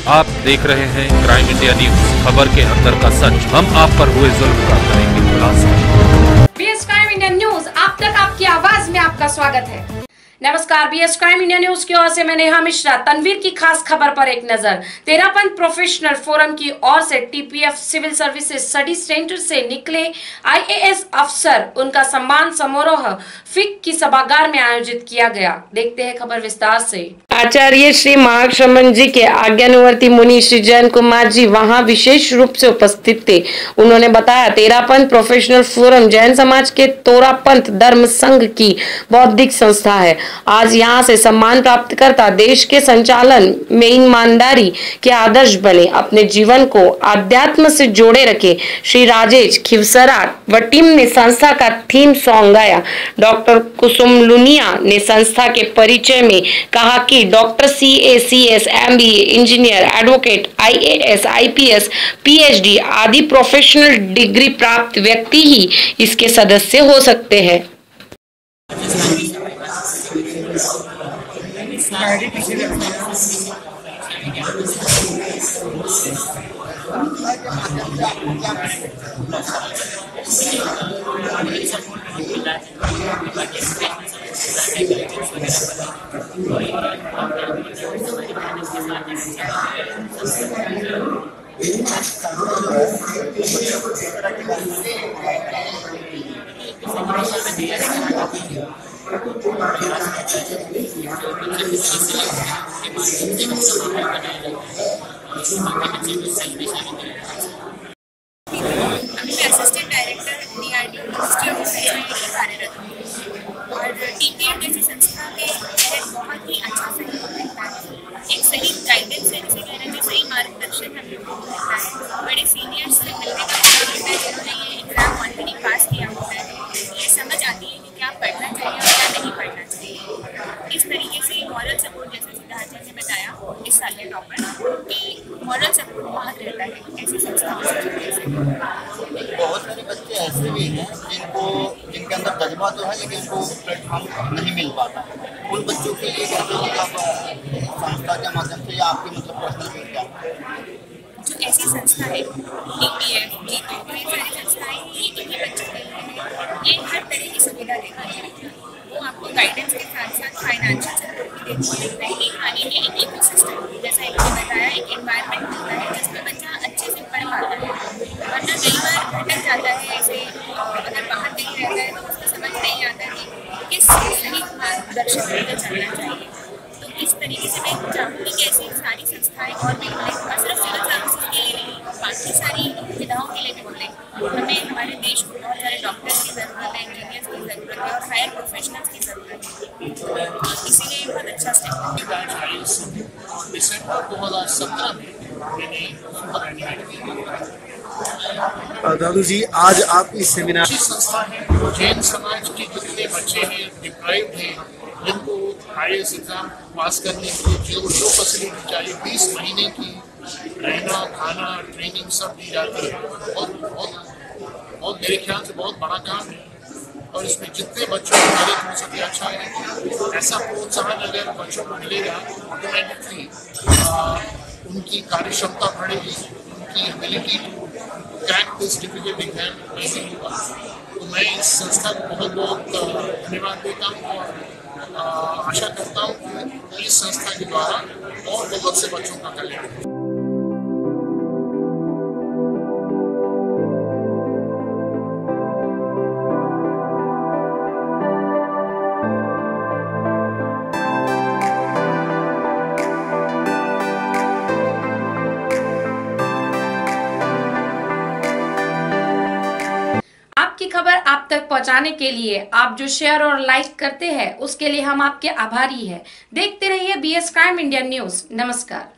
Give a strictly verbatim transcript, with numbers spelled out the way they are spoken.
आप देख रहे हैं क्राइम इंडिया न्यूज, खबर के अंदर का सच। हम आप पर हुए जुल्म का करेंगे खुलासा। बीएस क्राइम इंडिया न्यूज आप तक आपकी आवाज में आपका स्वागत है। नमस्कार, बीएस क्राइम इंडिया न्यूज की ओर से मैं नेहा मिश्रा। तनवीर की खास खबर पर एक नजर। तेरापंथ प्रोफेशनल फोरम की ओर से TPF civil services study centre से निकले आईएएस अफसर, उनका सम्मान समारोह फिक की सभागार में आयोजित किया गया। देखते हैं खबर विस्तार से। आचार्य श्री महाश्रमण जी के आज्ञानुवर्ती मुनि श्री जैन कुमार जी वहां विशेष रूप से उपस्थित थे। उन्होंने बताया, तेरापंथ प्रोफेशनल फोरम जैन समाज के तोरापंथ धर्म संघ की बौद्धिक संस्था है। आज यहां से सम्मान प्राप्त करता देश के संचालन में ईमानदारी के आदर्श बने, अपने जीवन को आध्यात्म से जोड़े रखे। श्री राजेश खिवसरा व टीम ने संस्था का थीम सॉन्ग गाया। डॉक्टर कुसुम लुनिया ने संस्था के परिचय में कहा कि doctor C A C S, M B A, engineer, advocate, I A S, I P S, P H D आदि प्रोफेशनल डिग्री प्राप्त व्यक्ति ही इसके सदस्य हो सकते हैं। Assistant director DRD ministry of defence कार्यरत हूँ और टीपीएफ जैसी संस्था के तहत बहुत ही अच्छा सहयोग रहता है। एक सही गाइडेंस है, जिसे कहना चाहिए सही मार्गदर्शन हम लोगों को मिलता है। बड़े सीनियर्स से मिलने का मौका मिलता है जिन्होंने ये एग्जाम ऑलरेडी पास किया होता है। ये समझ आती है कि क्या पढ़ना चाहिए और क्या नहीं पढ़ना चाहिए। इस तरीके से मॉरल सपोर्ट, जैसे सिद्धार्थ जी ने बताया इस साल के टॉपर, कि मॉरल सपोर्ट बहुत रहता है ऐसी संस्थाओं से। बहुत सारे बच्चे ऐसे भी हैं जिनको जिनके अंदर जज्बा तो है लेकिन उनको प्लेटफॉर्म नहीं मिल पाता। उन बच्चों के लिए कैसे मतलब संस्था के माध्यम से या आपकी मतलब पर्सनल क्या जो ऐसी संस्था है टीपीएफ, जीके, तो ये सारी संस्थाएं ये इन्हीं बच्चों के लिए है। ये हर तरह की सुविधा देती है। वो आपको गाइडेंस के साथ साथ फाइनेंशियल सपोर्ट भी देती है। एक आने के एक इको सिस्टम, जैसा इन्होंने बताया, एक एनवायरनमेंट होता है जिसमें बच्चा अच्छे से पढ़ पाता है। वरना कई बार भटक जाता है, ऐसे अगर बाहर नहीं रहता है तो उसको समझ नहीं आता कि किस सही मार्गदर्शन में चलना चाहिए। तो इस तरीके से मैं चाहूँगी कि ऐसी सारी संस्थाएँ और भी खुलें, और सिर्फ सिविल सर्विसेज के लिए नहीं, बाकी सारी विधाओं के लिए भी खुलें। हमें हमारे देश को बहुत सारे डॉक्टर्स की ज़रूरत है, इंजीनियर्स की ज़रूरत है और हायर प्रोफेशनल्स की ज़रूरत है। इसीलिए बहुत अच्छा स्टेप है। दिसंबर दो हज़ार सत्रह में मैंने दादू जी, आज आप इस सेमिनार अच्छी संस्था है। जैन समाज के जितने बच्चे हैं, डिप्राइव्ड हैं, जिनको आई ए एस एग्जाम पास करने के लिए जो जो फैसिलिटी चाहिए, बीस महीने की रहना, खाना, ट्रेनिंग सब दी जाती है। बहुत बहुत बहुत मेरे ख्याल से बहुत बड़ा काम है और इसमें जितने बच्चों को मदद हो सके अच्छा है। ऐसा प्रोत्साहन अगर बच्चों को मिलेगा, ऑटोमेटिकली उनकी कार्य क्षमता बढ़ेगी, उनकी ability to crack this difficult exam वैसे होगा। तो मैं इस संस्था को बहुत बहुत धन्यवाद देता हूँ और आशा करता हूँ कि इस संस्था के द्वारा और बहुत से बच्चों का कल्याण। आपकी खबर आप तक पहुंचाने के लिए आप जो शेयर और लाइक करते हैं उसके लिए हम आपके आभारी हैं। देखते रहिए बीएस क्राइम इंडिया न्यूज। नमस्कार।